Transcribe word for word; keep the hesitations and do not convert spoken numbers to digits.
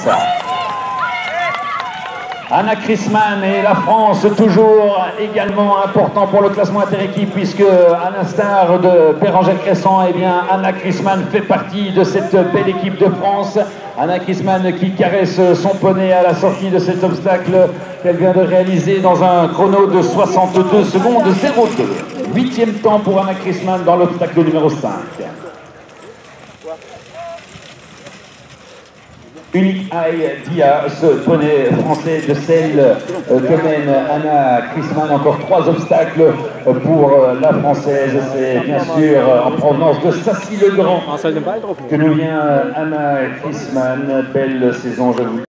France. Anna Chrisman et la France, toujours également important pour le classement inter-équipe, puisque à l'instar de Bérangère Crescent, eh bien, Anna Chrisman fait partie de cette belle équipe de France. Anna Chrisman qui caresse son poney à la sortie de cet obstacle qu'elle vient de réaliser dans un chrono de soixante-deux secondes zéro deux. Huitième temps pour Anna Chrisman dans l'obstacle numéro cinq. Unique Eye Dia, ce poney français de selle euh, que mène Anna Chrisman. Encore trois obstacles pour euh, la française. C'est bien sûr euh, en provenance de Sassy-le-Grand que nous vient Anna Chrisman. Belle saison, je vous